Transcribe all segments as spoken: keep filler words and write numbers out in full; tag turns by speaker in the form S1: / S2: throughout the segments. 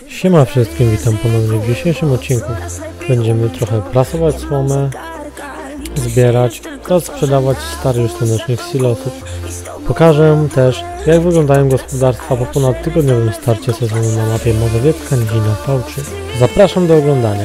S1: Siema wszystkim, witam ponownie w dzisiejszym odcinku. Będziemy trochę prasować słomę, zbierać oraz sprzedawać stare już słonecznych silosów. Pokażę też, jak wyglądają gospodarstwa po ponad tygodniowym starcie sezonu na mapie Mazowiecka-Nidzina V trzy. Zapraszam do oglądania.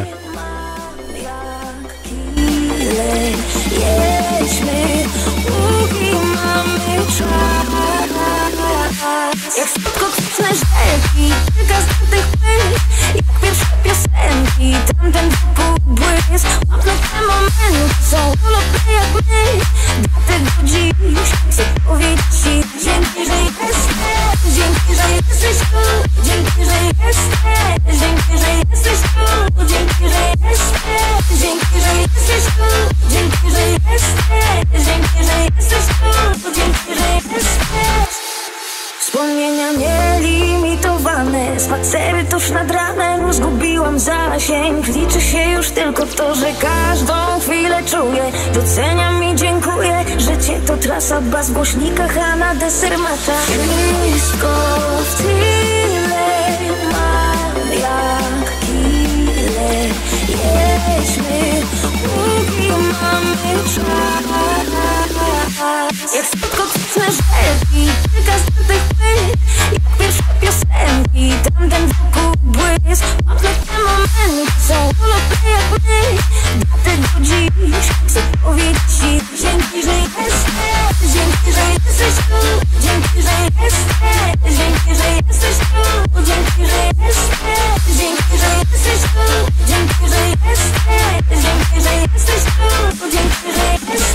S2: Jak słodko kwitne rzeki, kilka zbytych myśl, jak pierwsze piosenki, tamten wokół błysk. Łapne te momenty są ulotne jak my, dlatego dziś chcę powiedzieć Ci dzięki, że jesteś, dzięki, że jesteś tu, dzięki, że jesteś, dzięki, że jesteś tu, dzięki, że jesteś, dzięki, że jesteś tu, dzięki, że jesteś, dzięki, że jesteś tu, dzięki, że jesteś. Wspomnienia nielimitowane, spacery tuż nad ranem, zgubiłam zasięg. Liczy się już tylko to, że każdą chwilę czuję. Doceniam i dziękuję, że Cię to trasa, bas w głośnikach, a na deser macza. Wszystko w tyle mam jak kile. Jedźmy, póki mamy czas. Jak słodko kwitne rzeki, kilka zbytych myśl, jak pierwsze piosenki, tamten wokół błysk. Łapne te momenty są ulotne jak my, dlatego dziś chcę powiedzieć Ci dzięki, że jesteś, dzięki, że jesteś tu, dzięki, że jesteś, dzięki, że jesteś tu, dzięki, że jesteś, dzięki, że jesteś tu, dzięki, że jesteś, dzięki, że jesteś tu, dzięki, że jesteś.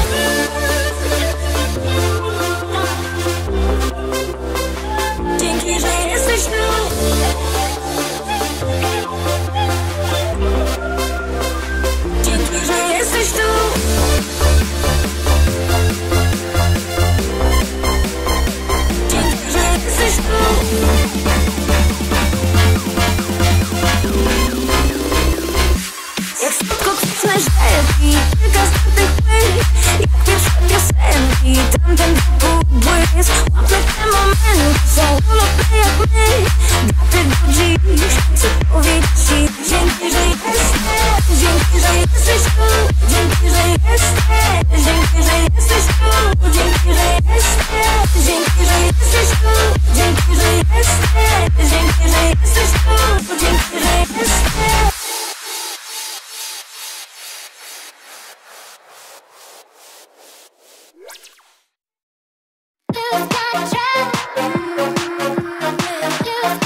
S2: Dzięki, że jesteś tu. Dzięki, że jesteś tu. Dzięki, że jesteś tu. Jak słodko kwitne rzeki, kilka zbytych myśl, jak pierwsze piosenki, tamten wokół błysk. Łapne te momenty są ulotne jak my, dlatego dziś chcę powiedzieć Ci dzięki, że jesteś, dzięki, że jesteś tu, dzięki, że jesteś, dzięki, że jesteś tu, dzięki, że jesteś, dzięki, że jesteś tu, dzięki, że jesteś, dzięki, że jesteś tu, dzięki, że jesteś. You've got a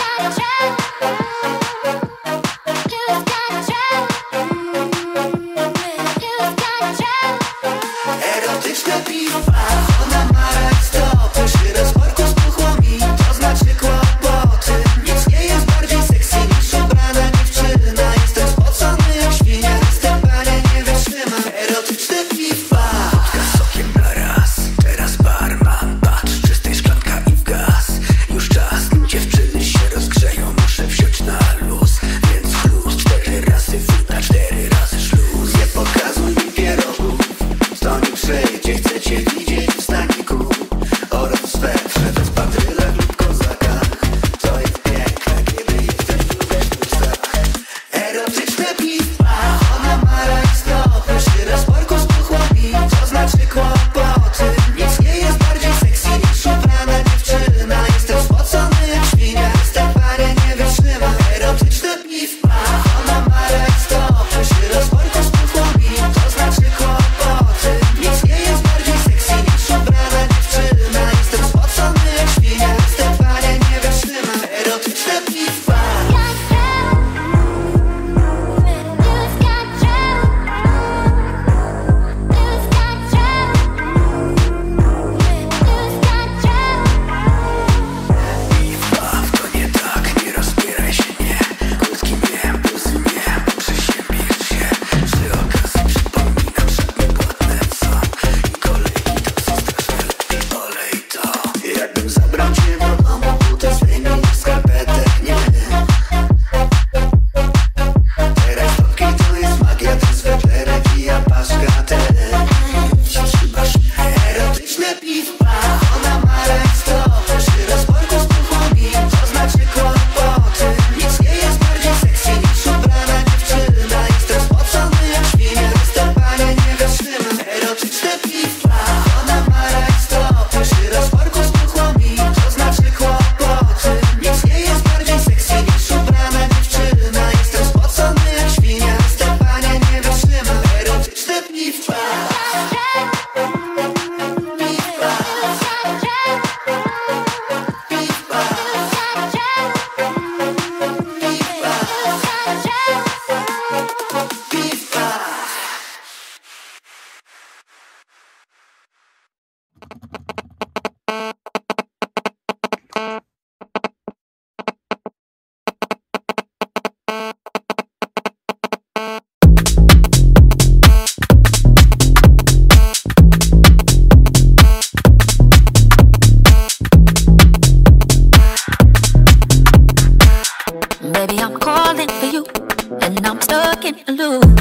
S2: stuck in a loop.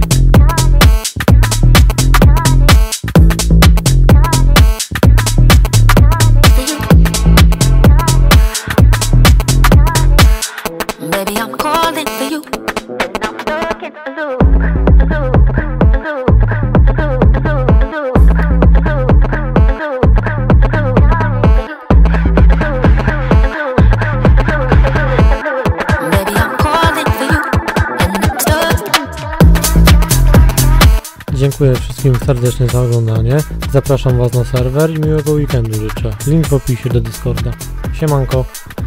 S2: Baby, I'm calling for you. I'm stuck in a loop, a loop, a loop, a loop, a loop, Baby, I'm calling for you, and I'm stuck.
S1: Dziękuję wszystkim serdecznie za oglądanie. Zapraszam Was na serwer i miłego weekendu życzę. Link w opisie do Discorda. Siemanko.